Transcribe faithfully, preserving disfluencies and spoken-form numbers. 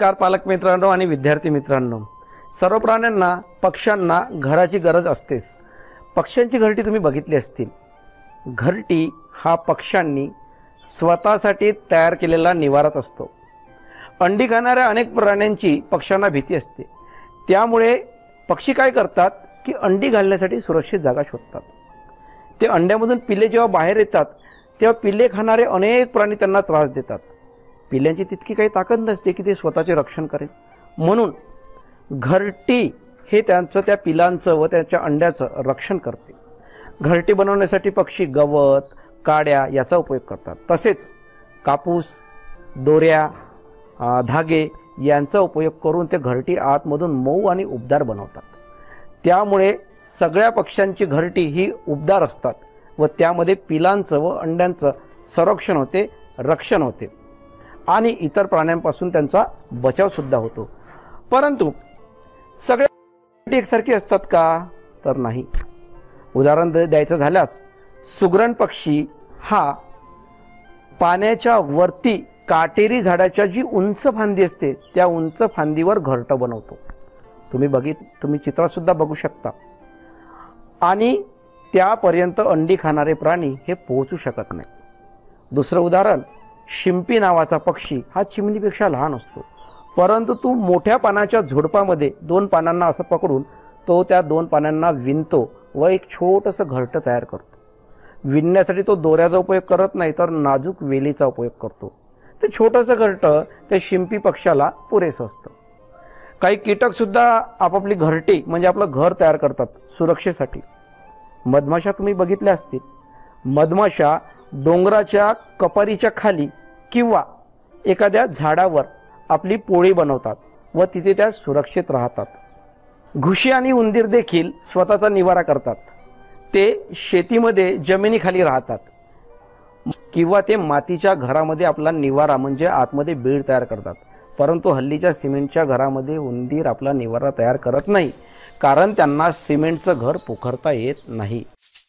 नमस्कार पालक मित्रांनो आणि विद्यार्थी मित्रांनो, सर्व प्राण्यांना पक्ष्यांना घराची गरज असतेच। पक्ष्यांची घरटी तुम्ही बघितली असतील। घरटी हा पक्ष्यांनी स्वतःसाठी तयार केलेला निवाराच असतो। अंडी खाणाऱ्या अनेक प्राण्यांची पक्ष्यांना भीती असते, त्यामुळे पक्षी काय करतात की अंडी घालण्यासाठी सुरक्षित जागा शोधतात। ते अंड्यामधून पिल्ले जेव्हा बाहेर येतात तेव्हा पिल्ले खाणारे अनेक प्राणी त्यांना त्रास देतात। पिल्ल्यांची तितकी काही ताकद नसते की ते स्वतःचे रक्षण करेल, म्हणून घरटी हे त्यांचं त्या पिलांचं व त्याच्या अंड्याचं रक्षण करते। घरटी बनवण्यासाठी पक्षी गवत, काड्या याचा उपयोग करतात, तसेच कापूस, दोऱ्या, धागे यांचा उपयोग करून ते घरटी आतमधून मऊ आणि उबदार बनवतात। त्यामुळे सगळ्या पक्ष्यांची घरटी ही उबदार असतात व त्यामध्ये पिलांचं व अंड्यांचं संरक्षण होते, रक्षण होते आणि इतर प्राण्यांपासून त्यांचा बचाव सुद्धा होतो। परंतु सगळ्या घरटी एकसारखी असतात का? तर नाही। उदाहरण द्यायचं झाल्यास सुगरण पक्षी हा पाण्याच्या वरती काटेरी झाडाच्या जी उंच फांदी असते त्या उंच फांदीवर घरटं बनवतो। तुम्ही बघित तुम्ही चित्रात सुद्धा बघू शकता, आणि त्यापर्यंत अंडी खाणारे प्राणी हे पोहोचू शकत नाही। दुसरं उदाहरण, शिंपी नावाचा पक्षी हा चिमणीपेक्षा लहान असतो, परंतु तो मोठ्या पानाच्या झुडपामध्ये दोन पानांना असं पकडून तो त्या दोन पानांना विणतो व एक छोटंसं घरटं तयार करतो। विणण्यासाठी तो दोऱ्याचा उपयोग करत नाही तर नाजूक वेलीचा उपयोग करतो। ते छोटंसं घरटं त्या शिंपी पक्षाला पुरेसं असतं। काही कीटक सुद्धा आपापली घरटी म्हणजे आपलं घर तयार करतात सुरक्षेसाठी। मधमाशा तुम्ही बघितल्या असतील। मधमाशा डोंगराच्या कपारीच्या खाली किंवा एखाद्या झाडावर आपली पोळी बनवतात व तिथे त्या सुरक्षित राहतात। घुशी आणि उंदीर देखील स्वतःचा निवारा करतात। ते शेतीमध्ये जमिनीखाली राहतात किंवा ते मातीच्या घरामध्ये आपला निवारा म्हणजे आतमध्ये बीड तयार करतात। परंतु हल्लीच्या सिमेंटच्या घरामध्ये उंदीर आपला निवारा तयार करत नाही, कारण त्यांना सिमेंटचं घर पोखरता येत नाही।